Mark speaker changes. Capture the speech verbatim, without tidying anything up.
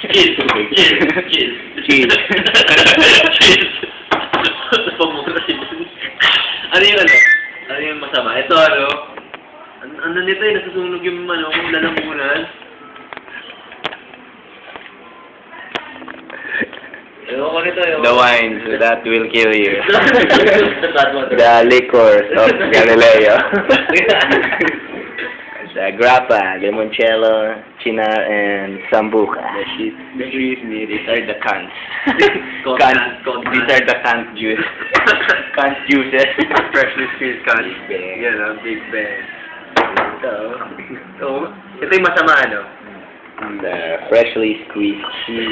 Speaker 1: Cheese! Cheese! Cheese!
Speaker 2: Cheese.
Speaker 1: Cheese! Pamura yun. Ano yung ano? Ano yung masama? Ito ano? Ano, ano nito eh? Nasusunog yung ano, kung lalamunan. Ewan ko nito yun.
Speaker 2: The wines that will kill you.
Speaker 1: The bad one.
Speaker 2: The liquors of Galileo. The grappa, limoncello, chinar, and sambuca. The shit, the shit, these are the cans. Cans. These are the canned juice. Canned juices.
Speaker 3: Freshly squeezed cans.
Speaker 2: Big bang.
Speaker 3: Yan ang Big Bang.
Speaker 2: Ito.
Speaker 3: So, ito yung masama, ano?
Speaker 2: The freshly squeezed cheese.